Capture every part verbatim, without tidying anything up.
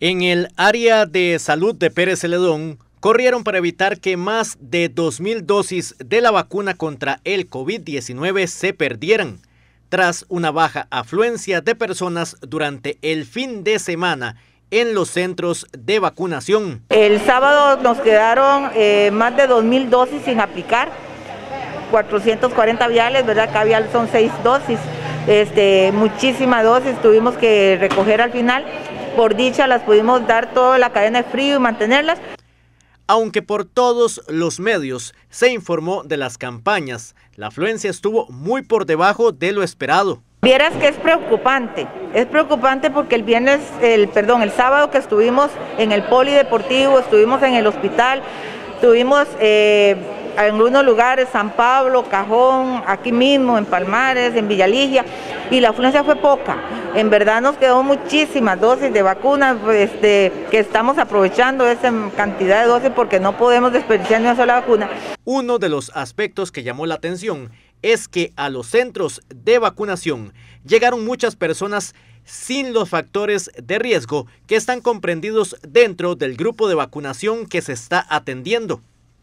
En el área de salud de Pérez Celedón, corrieron para evitar que más de dos mil dosis de la vacuna contra el COVID diecinueve se perdieran, tras una baja afluencia de personas durante el fin de semana en los centros de vacunación. El sábado nos quedaron eh, más de dos mil dosis sin aplicar, cuatrocientos cuarenta viales, ¿verdad? Cada vial son seis dosis, este, muchísimas dosis tuvimos que recoger al final. Por dicha las pudimos dar toda la cadena de frío y mantenerlas. Aunque por todos los medios se informó de las campañas, la afluencia estuvo muy por debajo de lo esperado. Vieras que es preocupante, es preocupante porque el viernes, el perdón, el sábado que estuvimos en el polideportivo, estuvimos en el hospital, estuvimos eh, en algunos lugares, San Pablo, Cajón, aquí mismo, en Palmares, en Villaligia, y la afluencia fue poca. En verdad nos quedó muchísimas dosis de vacunas este, que estamos aprovechando esa cantidad de dosis porque no podemos desperdiciar ni una sola vacuna. Uno de los aspectos que llamó la atención es que a los centros de vacunación llegaron muchas personas sin los factores de riesgo que están comprendidos dentro del grupo de vacunación que se está atendiendo.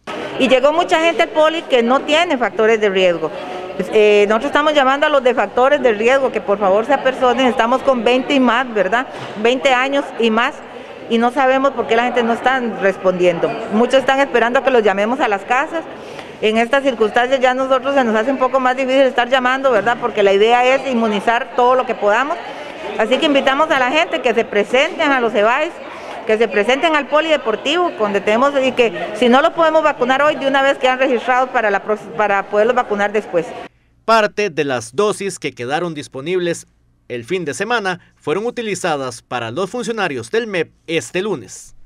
Y llegó mucha gente al poli que no tiene factores de riesgo. Eh, nosotros estamos llamando a los de factores de riesgo que por favor se apersonen, estamos con veinte y más, ¿verdad? veinte años y más, y no sabemos por qué la gente no está respondiendo. Muchos están esperando a que los llamemos a las casas. En estas circunstancias ya a nosotros se nos hace un poco más difícil estar llamando, ¿verdad? Porque la idea es inmunizar todo lo que podamos. Así que invitamos a la gente que se presenten a los E V A Es, que se presenten al polideportivo, donde tenemos, y que si no lo podemos vacunar hoy, de una vez quedan registrados para, la, para poderlos vacunar después. Parte de las dosis que quedaron disponibles el fin de semana fueron utilizadas para los funcionarios del M E P este lunes.